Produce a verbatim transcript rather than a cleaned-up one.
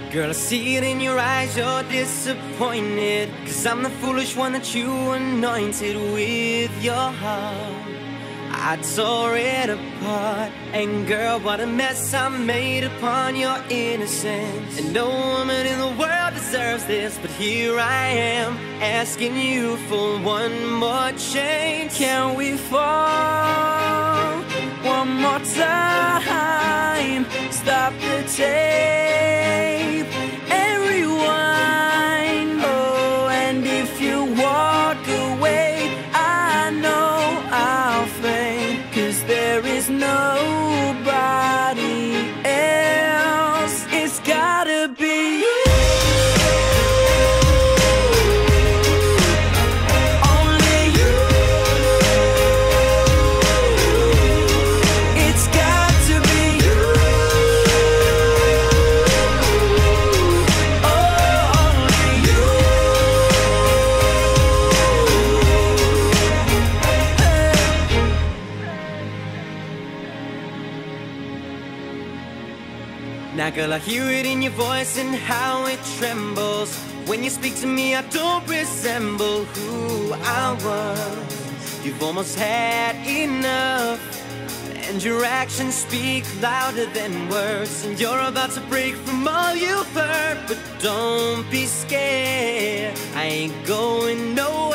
Girl, I see it in your eyes, you're disappointed, 'cause I'm the foolish one that you anointed with your heart. I tore it apart, and girl, what a mess I made upon your innocence. And no woman in the world deserves this, but here I am, asking you for one more chance. Can we fall one more time? Stop the tape and rewind. Oh, and if you walk away, I know I'll faint, 'cause there is nobody else. It's gotta be you. Now girl, I hear it in your voice and how it trembles. When you speak to me, I don't resemble who I was. You've almost had enough, and your actions speak louder than words. And you're about to break from all you've heard, but don't be scared, I ain't going nowhere.